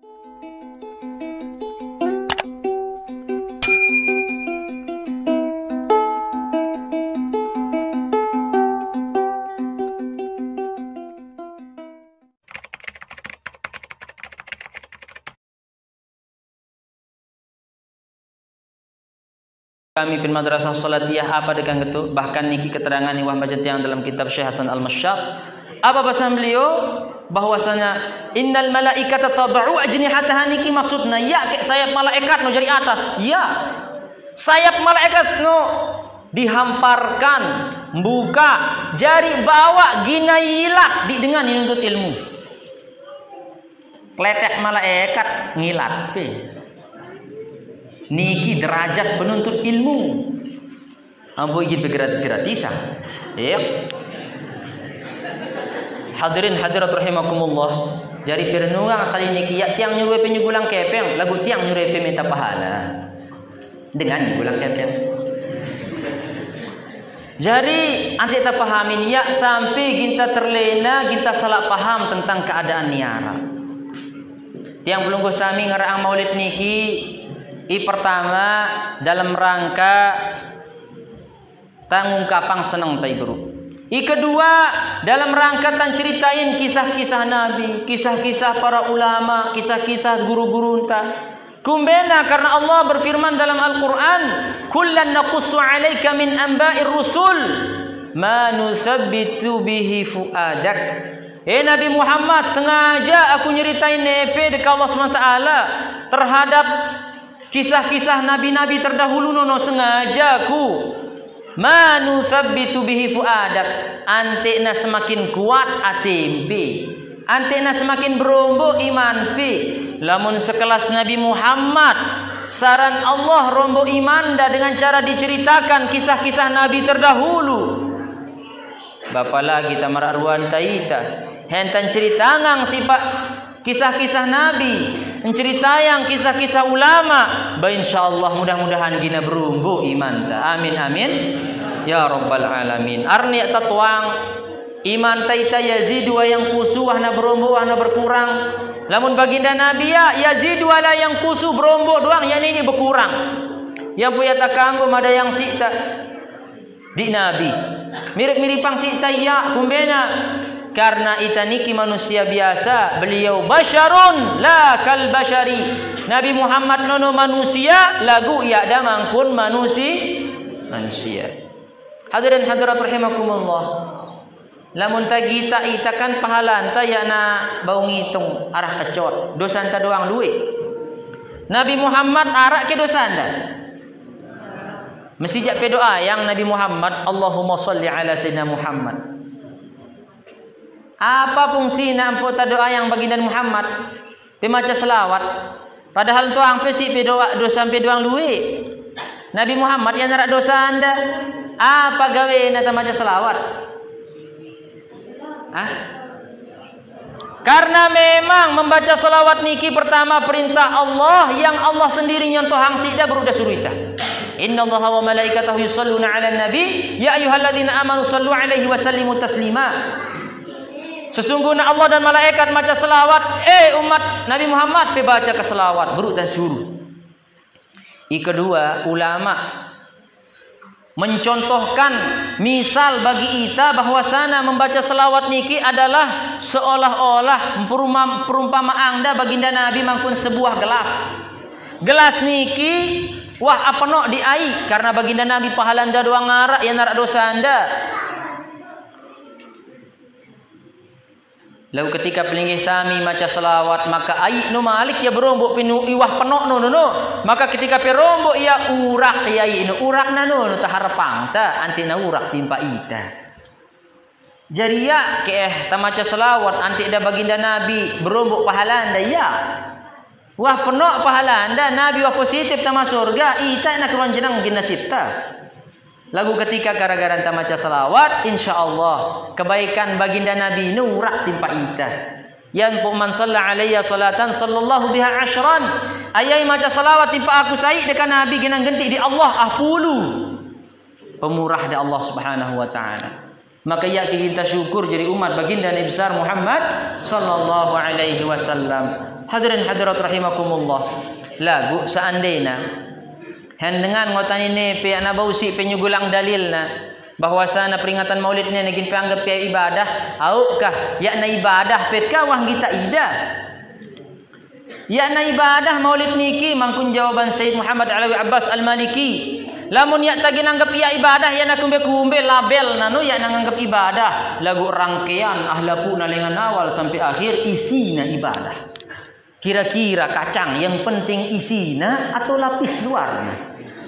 Kami pin madrasah salatiyah apa dekan gitu, bahkan niki keterangan wah baca tiang dalam kitab Syekh Hasan Al-Masyaq. Apa bahasa beliau? Bahwasanya innal malaikata tad'u ajnihataha niki maksudna ya kayak sayap malaikat no jari atas. Ya. Sayap malaikat no dihamparkan, buka, jari bawa gina yilat di dengan nuntut ilmu. Kletek malaikat ngilat pe. Niki derajat penuntut ilmu. Ambo ingin gratis-gratisan. Ya. Hadirin hadirat rahimakumullah. Jari perenungan kali niki ya tiang nyuruh penyugulang kepeng, lagu tiang nyuruh minta pahala. Dengan nyugulang kepeng. Jadi anti kita pahamin ya sampai kita terlena, kita salah paham tentang keadaan niara. Tiang belum sami ngarang maulid niki pertama dalam rangka tangungkapang senang tai bro. Kedua dalam rangka tan ceritain kisah-kisah Nabi, kisah-kisah para ulama, kisah-kisah guru-guru entah. Kumbena karena Allah berfirman dalam Al-Quran, kullan naqussu 'alaika min anba'ir rusul ma nusabbitu bihi fuadak. Nabi Muhammad, sengaja aku nyeritain nepe dekat Allah SWT terhadap kisah-kisah nabi-nabi terdahulu nono sengaja ku manu sabbitu bihi fuadak antekna semakin kuat atempe antekna semakin berombo iman pe lamun sekelas Nabi Muhammad saran Allah rombo imanda dengan cara diceritakan kisah-kisah nabi terdahulu bapa lagi tamaruan taita hentan ceritangang sifat kisah-kisah nabi menceritayang kisah-kisah ulama ba insyaallah mudah-mudahan gina berumbu iman ta amin amin ya rabbal alamin arni tatwang iman taita yazidu wa yang kusu wahna berumbu wahna berkurang lamun baginda nabi ya yazidu wala yang kusu berumbu doang yani ini berkurang yang punya takanggo ada yang sita di nabi mirip-miripang sita ya kumbena karena itaniki manusia biasa beliau basyarun la kal basyari Nabi Muhammad nono manusia lagu ya damang pun manusia hadirin hadirat rahimakumullah lamun tagita itakan pahalan ta ya na bau ngitung arah kecot dosa anta doang duit Nabi Muhammad arak ke dosa anda mesti jak doa yang Nabi Muhammad Allahumma sholli ala sayyidina Muhammad. Apa fungsinya ampota doa yang baginda Muhammad? Pemaca selawat. Padahal tu angpe si doa dosa sampai doang duit. Nabi Muhammad yang narak dosa anda. Apa gawe nata maca selawat? Hah? Karena memang membaca selawat niki pertama perintah Allah yang Allah sendiri nyontoh hangsi dah berudah suruita. Innallaha wa malaikatahu yusholluna 'alan nabi ya ayyuhalladzina amanu shallu 'alaihi wa sallimu taslima. Sesungguhnya Allah dan malaikat baca selawat umat Nabi Muhammad baca ke selawat beruk dan suruh. Kedua ulama mencontohkan misal bagi kita bahwasana membaca selawat niki adalah seolah-olah perumpamaan anda baginda Nabi mangkun sebuah gelas niki wah apa no di ai karena baginda Nabi pahala anda doang ngarak ya narak dosa anda. Lalu ketika pelinggi sami maca selawat maka ai no malik ya berombok pinu iwah penok no maka ketika perombok ia urak ya no urak na no taharapang ta anti na urak timpa ita jadi ya ke ta maca selawat anti da baginda Nabi berombok pahala anda ya wah penok pahala anda Nabi wah positif ta surga ita na keruan jenang gin nasib ta. Lagu ketika gara-gara anta maca salawat insyaallah kebaikan baginda Nabi nurak timpa ita. Yang man shalla alayya salatan sallallahu biha asyran. Ayai maca salawat timpa aku sai dekat Nabi genang genti di Allah 10. Pemurah di Allah Subhanahu wa taala. Maka ya kita syukur jadi umat baginda Nabi besar Muhammad sallallahu alaihi wasallam. Hadirin hadirat rahimakumullah. Lagu seandainya dengan ngotan ini pe ana bausi penyugulang dalilna bahwasana peringatan maulidnya negin peanggap pe ibadah, aukah yakna ibadah pe kawah kita ida. Yakna ibadah maulid niki mangkun jawaban Sayyid Muhammad Alawi Abbas Al-Maliki. Lamun yak tagi nanggap iya ibadah ya nak kumbe label nanu ya nanggap ibadah lagu rangkaian ahlaku nalengan awal sampai akhir isina ibadah. Kira-kira kacang yang penting isina atau lapis luarnya?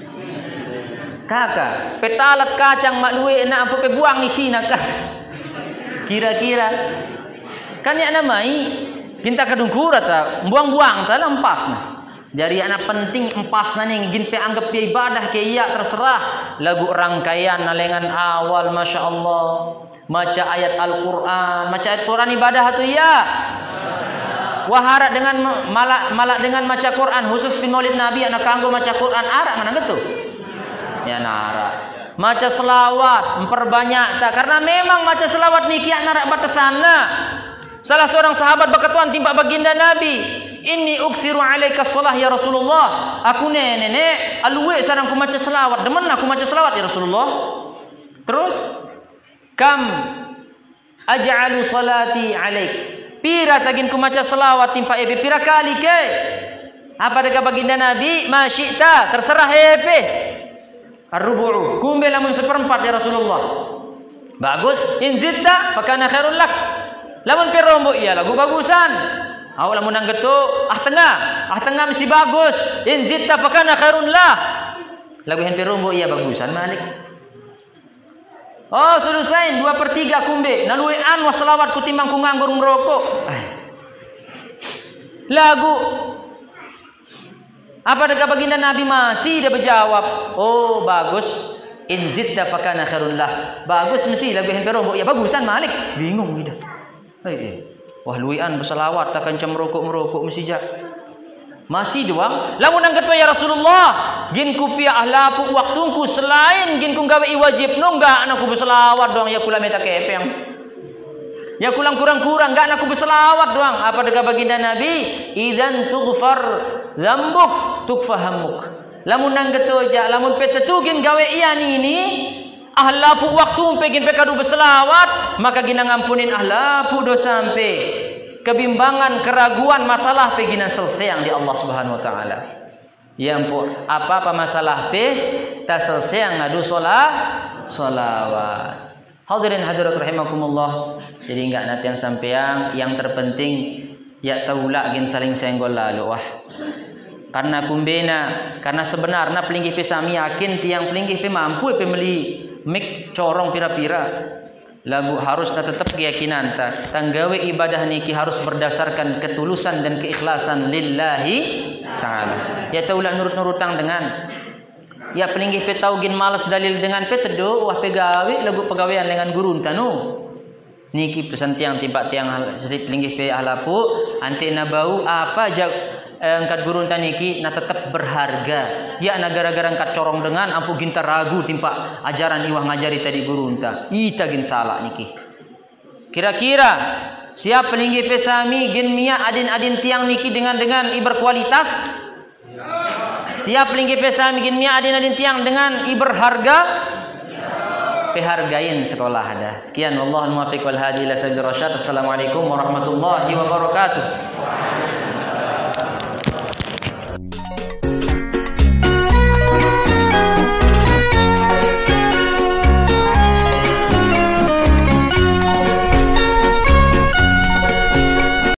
Kakak, petalat kacang mak luwe na apa pe buang isina kah? Kira-kira kan ya namai ginta kadungkura ta buang-buang ta lempas nah. Jadi anak penting empas nani ngin pe anggap pe ibadah ke iya terserah lagu rangkaian nalengan awal masya Allah maca ayat Al-Quran ibadah atau iya wahara dengan malak dengan maca Quran khusus di maulid Nabi anak kanggo maca Quran arak mana gitu ya nara maca selawat memperbanyak tak karena memang maca selawat niki narak batasana. Salah seorang sahabat berkatuan timpa baginda Nabi, inni uksiru alaika shalah ya Rasulullah. Aku nenek aluwe sarang ku maca selawat. Demen aku maca selawat ya Rasulullah. Terus kam aj'alu salati alaik. Pira tagin ku maca selawat timpa epe pira kali ke? Apa deka baginda Nabi? Masyita terserah epe. Ar-rubu'u. Kumbe lamun seperempat ya Rasulullah. Bagus. In zitta fakana khairul lak. Lamun perombo iya lagu bagusan. Aw lamun nang geto tengah mesti bagus. In zitta fakana khairun lah. Lagu hen perombo iya bagusan malik. Oh sulusain 2/3 kumbe naluean was selawat kutimbang ku nganggur ngerokok. Lagu apa dekat baginda Nabi masih dia berjawab. Oh bagus. In zitta fakana khairun lah. Bagus mesti lagu hen perombo iya bagusan malik. Bingung gitu. Wah luian berselawat takkan cam merokok mesti jak. Masih doang. Lamun nang ketua ya Rasulullah, gin ku pia ahlaku waktuku selain gin ku gawe wajib no enggak anakku berselawat doang ya kula meta kepeng. Ya kulang kurang-kurang enggak anakku berselawat doang. Apa dekat baginda Nabi? Idzan tughfar dzambuk tukfahamuk. Lamun nang ketua ja lamun petetu gin gawe iya ini ahlapu waktu pengen pekadu berselawat maka gina ngampunin ahlapu dosa sampai kebimbangan keraguan masalah penginan selesai yang di Allah Subhanahu Wa Taala. Ya ampun apa masalah pe tak selesai yang ngadu solawat. Hadirin hadirat rahimakumullah. Jadi enggak nanti yang sampeang yang terpenting ya taula gin saling senggol lalu wah. Karena kumbena karena sebenarnya pelinggih pe sami yakin tiang pelinggih pe mampu pe meli mik corong pira-pira lagu harus tetap keyakinan tanggawe ibadah niki harus berdasarkan ketulusan dan keikhlasan lillahi ta'ala ya taulah nurut-nurutang dengan ya pelinggih pe tau gin malas dalil dengan pe tedo wah pegawe lagu pegawaian dengan guru tanu niki pesan tiang tiang sedih pelinggih pe ahlapu ante na bau apa angkat gurun taniki na tetap berharga ya na gara-gara angkat corong dengan ampu ginta ragu timpa ajaran iwah ngajari tadi gurun ta ita gin salah niki kira-kira siap pelinggi pesami gin mia adin tiang niki dengan iberkualitas siap pelinggi pesami gin mia adin tiang dengan iberharga pehargain sekolah ada sekian wallahul muwaffiq wal hadi ila sabil rasyad. Assalamualaikum warahmatullahi wabarakatuh.